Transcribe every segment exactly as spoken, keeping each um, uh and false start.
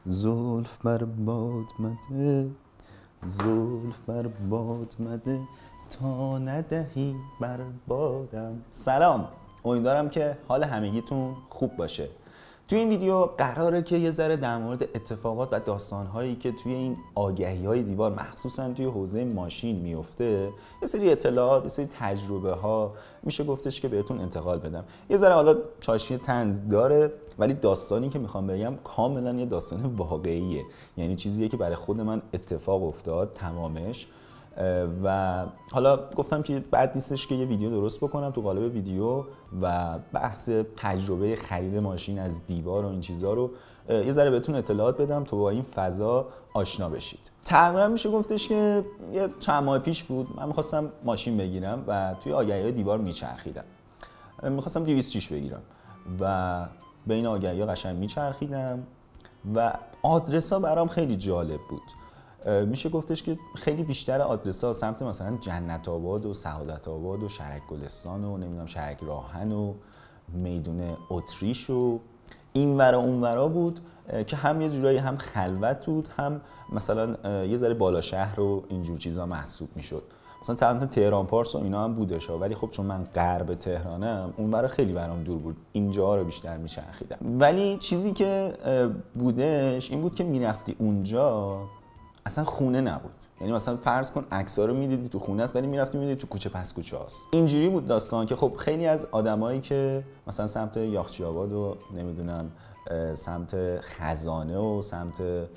زلف بر باد مده، زلف بر باد مده تا ندهی بر بادم. سلام، امیدوارم که حال همگیتون خوب باشه. توی این ویدیو قراره که یه ذره در مورد اتفاقات و داستان‌هایی که توی این آگهی‌های دیوار مخصوصاً توی حوزه ماشین میفته، یه سری اطلاعات، یه سری تجربه‌ها میشه گفتش که بهتون انتقال بدم. یه ذره حالا چاشنی طنز داره، ولی داستانی که میخوام بگم کاملاً یه داستان واقعیه. یعنی چیزیه که برای خود من اتفاق افتاد تمامش. و حالا گفتم که بعد نیستش که یه ویدیو درست بکنم تو قالب ویدیو و بحث تجربه خرید ماشین از دیوار و این چیزا رو یه ذره بهتون اطلاعات بدم تا با این فضا آشنا بشید. تقریبا میشه گفتش که یه چند ماه پیش بود من میخواستم ماشین بگیرم و توی آگهی‌های دیوار میچرخیدم. میخواستم دویست و شش بگیرم و بین آگهی‌ها قشنگ میچرخیدم و آدرس‌ها برام خیلی جالب بود. میشه گفتش که خیلی بیشتر آدرس‌ها سمت مثلا جنت آباد و سعادت آباد و شرک گلستان و نمیدونم شرک راهن و میدون اتریش و اینورا اونورا بود که هم یه جورایی هم خلوت بود، هم مثلا یه ذره بالا شهر و اینجور چیزا محسوب میشد. مثلا سمت تهران پارس و اینا هم بودش، ولی خب چون من غرب تهرانم اونورا خیلی برام دور بود، اینجا رو بیشتر میچرخیدم. ولی چیزی که بودش این بود که میرفتی اونجا اصلا خونه نبود. یعنی مثلا فرض کن عکس‌ها رو میدیدی تو خونه است، ولی میرفتی میدیدی تو کوچه پس کوچه است. اینجوری بود داستان که خب خیلی از آدمایی که مثلا سمت یاخچی آباد و نمیدونم سمت خزانه و سمت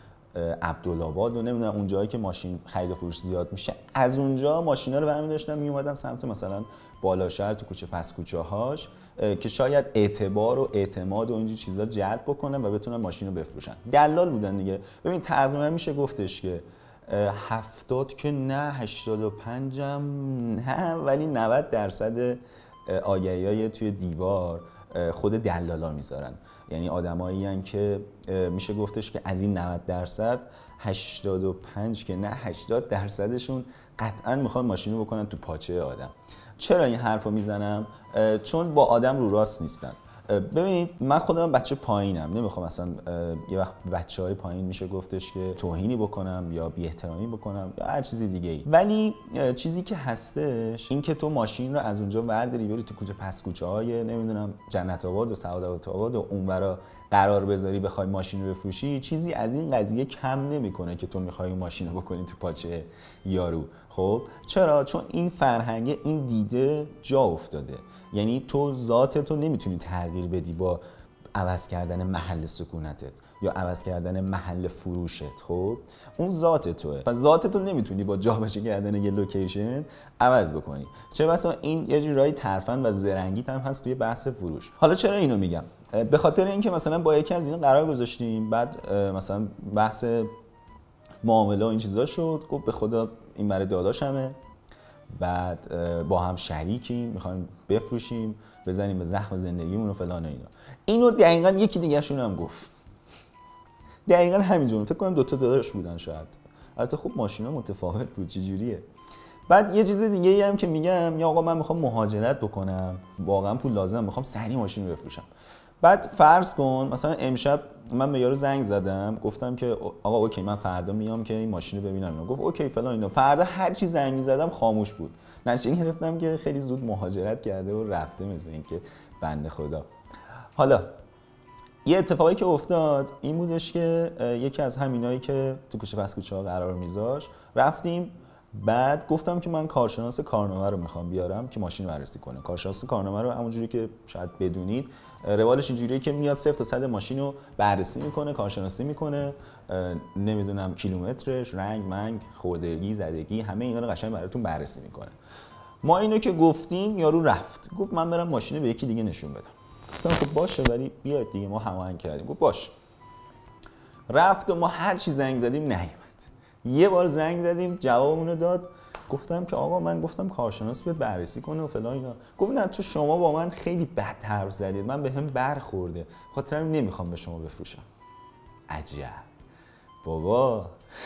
عبدالآباد و نمیدونم اون جایی که ماشین خرید و فروش زیاد میشه، از اونجا ماشینا رو برمی داشتن میومدن سمت مثلا بالا شهر تو کوچه پس کوچه هاش که شاید اعتبار و اعتماد و اینجور چیزا جلب بکنن و بتونن ماشین رو بفروشن. دلال بودن دیگه. ببین تقریبا میشه گفتش که هفتاد که نه هشتاد و پنج هم نه، ولی نود درصد آگهی‌های توی دیوار خود دلالا میذارن. یعنی آدمایی هستن که میشه گفتش که از این نود درصد هشتاد و پنج که نه هشتاد درصدشون قطعا میخوان ماشین رو بکنن تو پاچه آدم. چرا این حرف رو میزنم؟ چون با آدم رو راست نیستن. ببینید من خودم بچه پایینم، نمیخوام اصلا یه وقت بچه های پایین میشه گفتش که توهینی بکنم یا بی احترامی بکنم یا هر چیزی دیگه ای. ولی چیزی که هستش این که تو ماشین رو از اونجا ورداری بری تو کوچه پس کوچه های نمیدونم جنت آباد و سعادت آباد و اونورا قرار بذاری بخوای ماشین رو بفروشی، چیزی از این قضیه کم نمیکنه که تو میخوای اون ماشین رو بکنی تو پاچه یارو. خب چرا؟ چون این فرهنگ، این دیده جا افتاده. یعنی تو ذاتت رو نمیتونی تغییر بدی با عوض کردن محل سکونتت یا عوض کردن محل فروشت. خب اون ذات توئه و ذاتت رو نمیتونی با جابجا کردن یه لوکیشن عوض بکنی. چه بسا این یه جورایی ترفند و زرنگیت هم هست توی بحث فروش. حالا چرا اینو میگم؟ به خاطر اینکه مثلا با یکی از اینا قرار گذاشتیم، بعد مثلا بحث معامله و این چیزا شد، گفت به خدا این برای داداشمه، بعد با هم شریکیم میخوایم بفروشیم بزنیم به زخم زندگیمون و فلان و اینا. اینو دقیقاً یکی دیگه شون هم گفت دقیقاً همینجوری. فکر کنم دو تا داداش بودن شاید. البته خب ماشینا متفاوت بود چجوریه. بعد یه چیز دیگه ای هم که میگم، یا آقا من میخوام مهاجرت بکنم، واقعا پول لازم، میخوام سریع ماشین رو بفروشم. بعد فرض کن مثلا امشب من به یارو زنگ زدم گفتم که آقا اوکی من فردا میام که این ماشین رو ببینم. گفت اوکی فلان اینا. فردا هر چی زنگ میزدم خاموش بود. نتیجه گرفتم که خیلی زود مهاجرت کرده و رفته، مثل این که بنده خدا. حالا یه اتفاقی که افتاد این بودش که یکی از همینایی که تو کوچه پس کوچه ها قرار میذاشت رفتیم. بعد گفتم که من کارشناس کارنامه رو میخوام بیارم که ماشین رو بررسی کنه. کارشناس کارنامه رو همونجوری که شاید بدونید روالش اینجوریه که میاد صفر تا صد ماشین رو بررسی میکنه، کارشناسی میکنه، نمیدونم کیلومترش، رنگ، منگ، خوردگی، زدگی، همه اینا رو قشنگ براتون بررسی میکنه. ما اینو که گفتیم یارو رفت گفت من برم ماشین رو به یکی دیگه نشون بدم. گفتم خب باشه ولی بیاید دیگه، ما هماهنگ کردیم. گفت باشه. رفت و ما هر چی زنگ زدیم نیومد. یه بار زنگ زدیم جوابمون رو داد. گفتم که آقا من گفتم کارشناس بیاد بررسی کنه و فلان اینا. گفت نه تو شما با من خیلی بد حرف زدید، من بهم برخورده، خاطر همین نمیخوام به شما بفروشم. عجب بابا،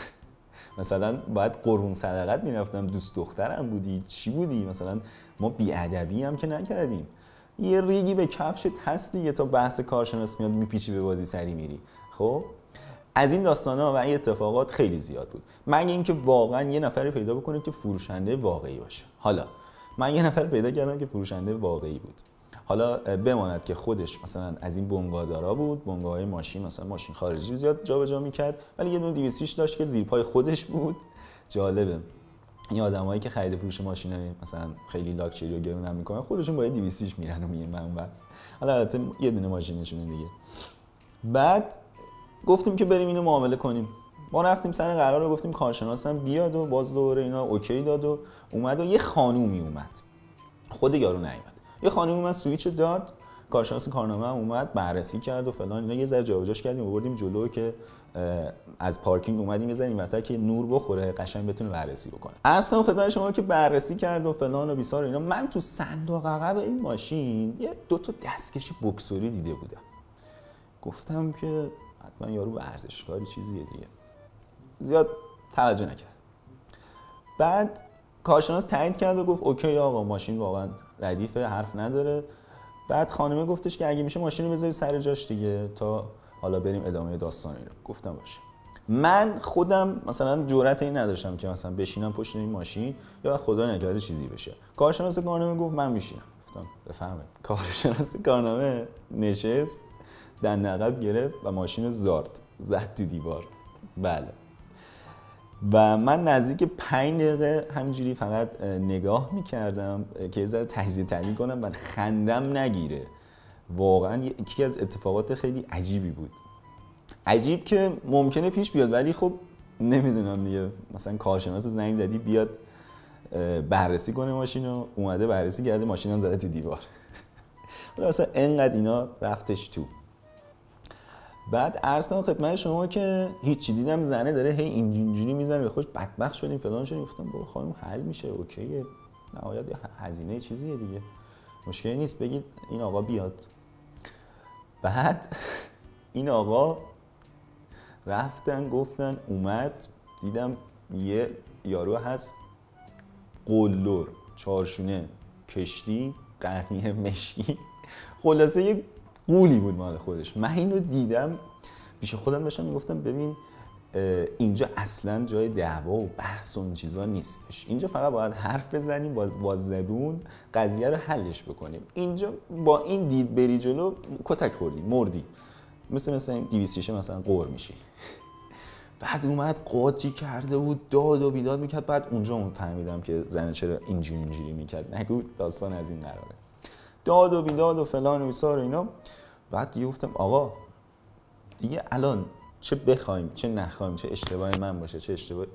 مثلا باید قربون صدقت میرفتم، دوست دخترم بودی، چی بودی؟ مثلا ما بیادبی هم که نکردیم. یه ریگی به کفشت هست دیگه، تا بحث کارشناس میاد میپیچی به بازی سری میری. خب از این داستانا و این اتفاقات خیلی زیاد بود، مگه اینکه واقعا یه نفری پیدا بکنه که فروشنده واقعی باشه. حالا من یه نفر پیدا کردم که فروشنده واقعی بود. حالا بماند که خودش مثلا از این بنگاه‌دارا بود، بنگاه‌های ماشین، مثلا ماشین خارجی زیاد جابجا می‌کرد، ولی یه دونه دویست و شش داشت که زیر پای خودش بود. جالبه این آدمایی که خرید فروش ماشینای مثلا خیلی لاکچری و گرون هم میکنن، خودشون با دویست و شش میرن و میگن من اون. حالا البته یه دونه ماشینشونه دیگه. بعد گفتیم که بریم اینو معامله کنیم. ما رفتیم سر قرار رو گفتیم کارشناسم بیاد و باز دوباره اینا اوکی داد و اومد و یه خانومی اومد. خود یارو نیومد. یه خانومی اومد سوئیچو داد، کارشناس کارنامه هم اومد بررسی کرد و فلان اینا، یه ذره جابجاش کردیم آوردیم جلو که از پارکینگ اومدیم یه ذره اینورتر که نور بخوره قشنگ بتونه بررسی بکنه. اصلا خدمت شما که بررسی کرد و فلان و بیسار اینا، من تو صندوق عقب این ماشین یه دو تا دستکش بوکسوری دیده بودم. گفتم که حتما یارو ورزشکاری چیزیه دیگه. زیاد توجه نکرد. بعد کارشناس تایید کرد و گفت اوکی آقا ماشین واقعا ردیفه، حرف نداره. بعد خانمه گفتش که اگه میشه ماشین رو بذاری سر جاش دیگه تا حالا بریم ادامه داستان رو. گفتم باشه. من خودم مثلا جرأت این نداشتم که مثلا بشینم پشت این ماشین یا خدا نکرده چیزی بشه. کارشناس کارنامه گفت من میشینم. گفتم بفرمایید. کارشناس کارنامه نشست، دن عقب گرفت و ماشین رو زارد، زد تو دیوار. بله. و من نزدیک پنج دقیقه همینجوری فقط نگاه میکردم که یه ذره تجزیه تحلیل کنم و خندم نگیره. واقعا یکی از اتفاقات خیلی عجیبی بود. عجیب که ممکنه پیش بیاد ولی خب نمیدونم دیگه، مثلا کارشناس زنگ زدی بیاد بررسی کنه ماشینو، اومده بررسی کرده ماشینم زده تو دیوار. ولی مثلا انقدر اینا رفتش تو. بعد عرض کنم خدمت شما که هیچی، دیدم زنه داره هی اینجوری میزنه به خودش، بدبخت شدیم فلان شدیم. گفتم بابا خانم حل میشه، اوکیه، نهایت هزینه چیزیه دیگه، مشکلی نیست، بگید این آقا بیاد. بعد این آقا رفتن گفتن اومد، دیدم یه یارو هست قلدر، چارشونه، کشتی، قرنیه مشکی، خلاصه یه قولی بود مال خودش. من اینو دیدم پیش خودم داشتم میگفتم ببین اینجا اصلا جای دعوا و بحث و اون چیزا نیستش، اینجا فقط باید حرف بزنیم با, با زبون قضیه رو حلش بکنیم. اینجا با این دید بری جلو کتک خوردی مردی، مثل مثلا دویست و شش مثلا قور میشی. بعد اومد قاطی کرده بود، داد و بیداد میکرد. بعد اونجا اون فهمیدم که زنه چرا اینجوری اینجوری میکرد، نگو داستان از این قراره، داد و بیداد و فلان و بیسار و اینا. بعد دیگه گفتم آقا دیگه الان چه بخوایم چه نخوایم، چه اشتباه من باشه چه اشتباه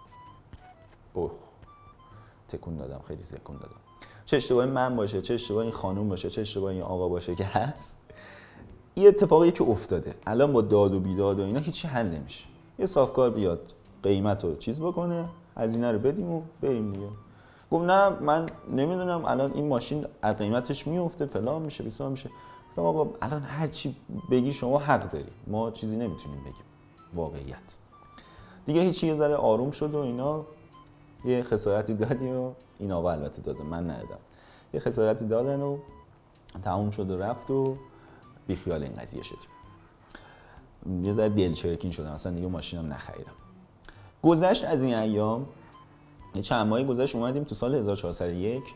اوه تکون دادم، خیلی تکون دادم، چه اشتباه من باشه چه اشتباه این خانوم باشه چه اشتباه این آقا باشه که هست، این اتفاقی که افتاده الان با داد و بیداد و اینا هیچی حل نمیشه. یه صافکار بیاد قیمت رو چیز بکنه، هزینه رو بدیم و بریم دیگه. گفت نه من نمیدونم الان این ماشین از قیمتش میفته فلان میشه بیسار میشه. گفتم آقا الان هر چی بگی شما حق داری، ما چیزی نمیتونیم بگیم واقعیت. دیگه هیچی، یه ذره آروم شد و اینا، یه خسارتی دادیم و این آقا البته داده من ندادم، یه خسارتی دادن و تموم شد و رفت و بیخیال این قضیه شدیم. یه ذره دلچرکین شدم، اصلا دیگه ماشینم نخریدم. گذشت از این ایام، یه چند ماهی گذشت، اومدیم تو سال هزار و چهارصد و یک،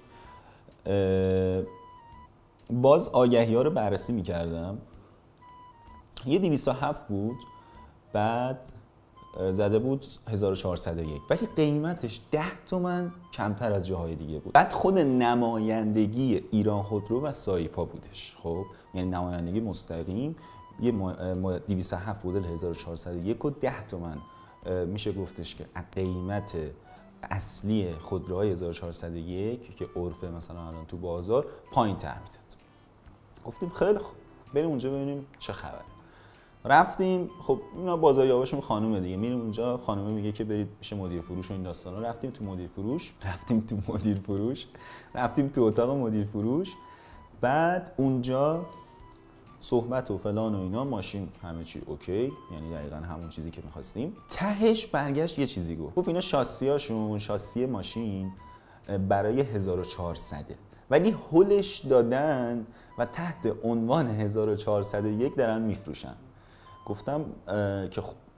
باز آگهی ها رو بررسی میکردم. یه دویست و هفت بود، بعد زده بود هزار و چهارصد و یک، ولی قیمتش ده تومن کمتر از جاهای دیگه بود. بعد خود نمایندگی ایران خودرو و سایپا بودش، خب یعنی نمایندگی مستقیم. یه دویست و هفت مدل هزار و چهارصد و یک و ده تومن میشه گفتش که قیمت اصلی خودروهای هزار و چهارصد و یک که عرفه مثلا الان تو بازار پایین تر میداد. گفتیم خیلی خوب بریم اونجا ببینیم چه خبره. رفتیم، خب اینا بازاریاباشون خانومه دیگه، میریم اونجا خانومه میگه که برید پیش مدیر فروش و این داستانا. رفتیم تو مدیر فروش رفتیم تو مدیر فروش رفتیم تو اتاق مدیر فروش. بعد اونجا صحبت و فلان و اینا، ماشین همه چی اوکی، یعنی دقیقاً همون چیزی که می‌خواستیم. تهش برگشت یه چیزی گفت، گفت اینا شاسیاشون شاسی ماشین برای هزار و چهارصد، ولی هولش دادن و تحت عنوان هزار و چهارصد و یک دارن میفروشن. گفتم که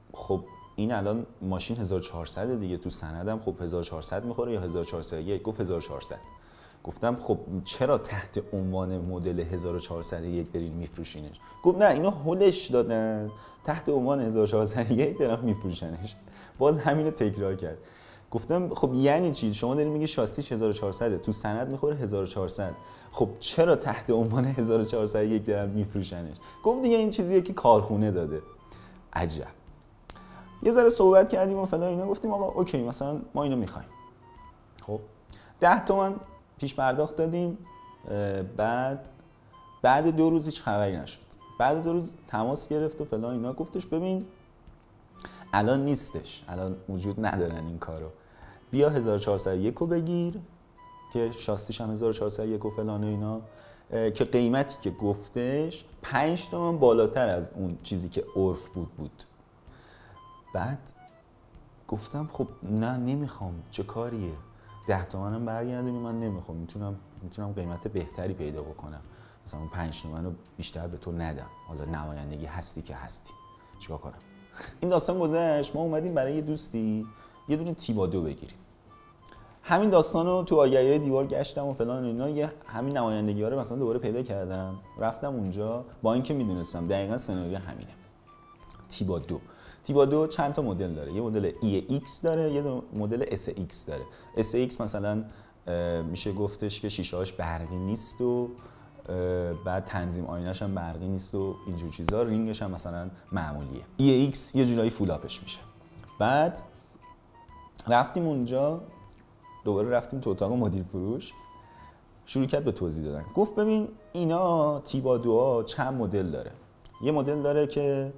خب این الان ماشین هزار و چهارصد دیگه، تو سندم خب هزار و چهارصد میخوره یا هزار و چهارصد و یک؟ گفت هزار و چهارصد. گفتم خب چرا تحت عنوان مدل هزار و چهارصد و یک دارین میفروشینش؟ گفت نه اینو هولش دادن تحت عنوان هزار و چهارصد و یک دارن میفروشنش. باز همینو تکرار کرد. گفتم خب یعنی چی؟ شما دارین میگی شاسیش هزار و چهارصد، تو سند میخوره هزار و چهارصد، خب چرا تحت عنوان هزار و چهارصد و یک دارن میفروشنش؟ گفت دیگه این چیزیه که کارخونه داده. عجب. یه ذره صحبت کردیم و فلان اینا، گفتیم آقا اوکی مثلا ما اینو میخوایم. خب ده تومن پیش پرداخت دادیم. بعد بعد دو روز هیچ خبری نشد. بعد دو روز تماس گرفت و فلان اینا، گفتش ببین الان نیستش، الان وجود ندارن این کارو، بیا هزار و چهارصد و یک رو بگیر که شاستیش هم هزار و چهارصد و یک و فلان اینا، که قیمتی که گفتش پنج تومن بالاتر از اون چیزی که عرف بود بود. بعد گفتم خب نه نمیخوام، چه کاریه، ده تومنم برگردونی، من نمیخوام، میتونم میتونم قیمت بهتری پیدا بکنم، مثلا اون پنج تومن رو بیشتر به تو ندم، حالا نمایندگی هستی که هستی، چیکار کنم؟ این داستان گذشت. ما اومدیم برای یه دوستی یه دونه تیبا دو بگیریم. همین داستان رو تو آگهی‌های دیوار گشتم و فلان اینا، یه همین نمایندگی ها رو مثلا دوباره پیدا کردم، رفتم اونجا با اینکه میدونستم دقیقاً سناریو همینه. تیبا دو تیبا دو چند تا مدل داره. یه مدل ای ایکس داره، یه مدل اس ایکس داره. اس ایکس مثلا میشه گفتش که شیشه‌هاش برقی نیست و بعد تنظیم آینه‌اش هم برقی نیست و اینجور چیزا، رینگش هم مثلا معمولیه. ای ایکس یه جورایی فول آپش میشه. بعد رفتیم اونجا، دوباره رفتیم تو اتاق مدیر فروش، شروع کرد به توضیح دادن. گفت ببین اینا تیبا دوها چند مدل داره. یه مدل داره که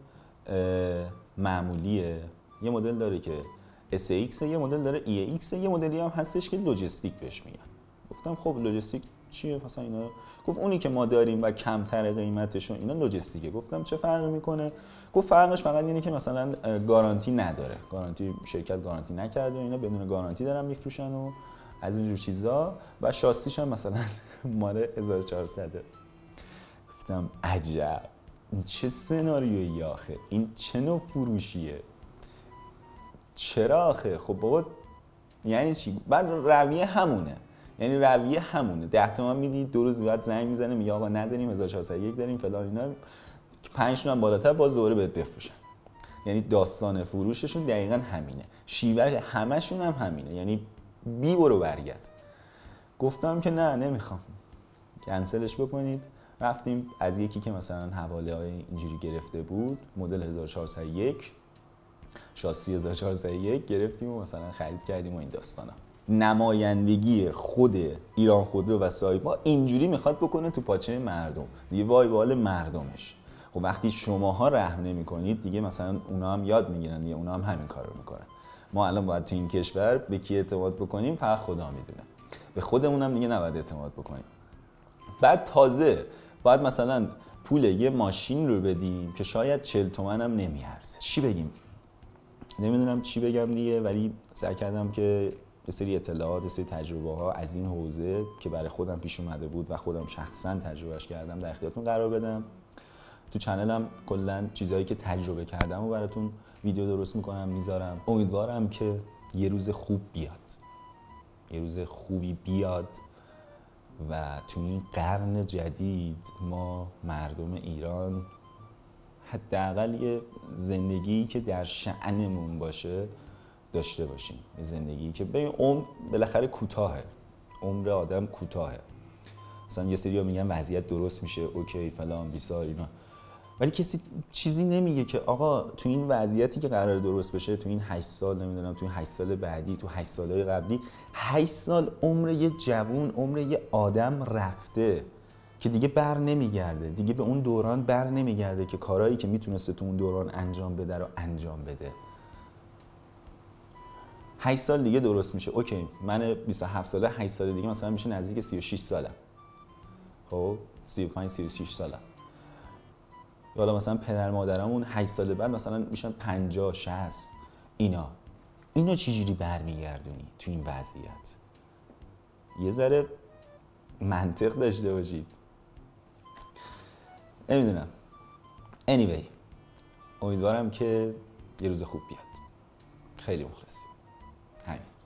معمولیه، یه مدل داره که اس ایکس، یه مدل داره ای ایکس، یه مدلی هم هستش که لوجستیک بهش میگن. گفتم خب لوجستیک چیه مثلا اینا؟ گفت اونی که ما داریم و کمتر قیمتش و اینا لوجستیکه. گفتم چه فرقی میکنه؟ گفت فرقش فقط اینه که مثلا گارانتی نداره، گارانتی شرکت گارانتی نکرده و اینا بدون گارانتی دارن میفروشن و از اینجور چیزا، و شاستیش هم مثلا مال هزار و چهارصد. گفتم عجب، این چه سناریویی آخه؟ این چه نوع فروشیه؟ چرا آخه؟ خب بابا یعنی چی؟ بعد رویه همونه، یعنی رویه همونه. ده تومن میدی، دو روز بعد زنگ میزنه میگه آقا نداریم، هزار و چهارصد و یک داریم فلان اینا، پنج تومن بالاتر باز دوباره بهت بفروشن. یعنی داستان فروششون دقیقاً همینه، شیوه همشون هم همینه، یعنی بی برو برگرد. گفتم که نه نمیخوام، کنسلش بکنید. رفتیم از یکی که مثلا حواله های اینجوری گرفته بود، مدل هزار و چهارصد و یک، شاسی هزار و چهارصد و یک گرفتیم و مثلا خرید کردیم و این داستانا. نمایندگی خود ایران خودرو و سایپا اینجوری میخواد بکنه تو پاچه مردم، دیگه وای به حال مردمش. خب وقتی شماها رحم نمی‌کنید دیگه مثلا اونا هم یاد میگیرن دیگه، اونا هم همین کارو میکنن. ما الان باید تو این کشور به کی اعتماد بکنیم؟ فقط خدا میدونه. به خودمون هم دیگه نباید اعتماد بکنیم. بعد تازه باید مثلا پول یه ماشین رو بدیم که شاید چهل تومن هم نمیارزه. چی بگیم؟ نمیدونم چی بگم دیگه، ولی سعی کردم که یه سری اطلاعات، یه سری تجربه ها از این حوزه که برای خودم پیش اومده بود و خودم شخصا تجربهش کردم در اختیارتون قرار بدم. تو چنلم کلا چیزایی که تجربه کردم و براتون ویدیو درست میکنم میذارم. امیدوارم که یه روز خوب بیاد، یه روز خوبی بیاد و تو این قرن جدید ما مردم ایران حداقل یه زندگی که در شأنمون باشه داشته باشیم. یه زندگی که ببین عمر بالاخره کوتاهه، عمر آدم کوتاهه. مثلا یه سری‌ها میگن وضعیت درست میشه، اوکی فلان بیسار اینا، ولی کسی چیزی نمیگه که آقا تو این وضعیتی که قرار درست بشه، تو این هشت سال نمیدونم، تو این هشت سال بعدی، تو هشت سالهای قبلی، هشت سال عمر یه جوون، عمر یه آدم رفته که دیگه بر نمیگرده، دیگه به اون دوران بر نمیگرده که کارهایی که میتونسته تو اون دوران انجام بده رو انجام بده. هشت سال دیگه درست میشه، اوکی من بیست و هفت ساله، هشت سال دیگه مثلا میشه نزدیک سی و شش سالم، خب سی و پنج سی و شش سالم. حالا مثلا پدر مادرمون هشت سال بعد مثلا میشن پنجاه شصت. اینا اینو چجوری برمیگردونی تو این وضعیت؟ یه ذره منطق داشته باشید. نمیدونم. anyway امیدوارم که یه روز خوب بیاد. خیلی مخلصی. همین.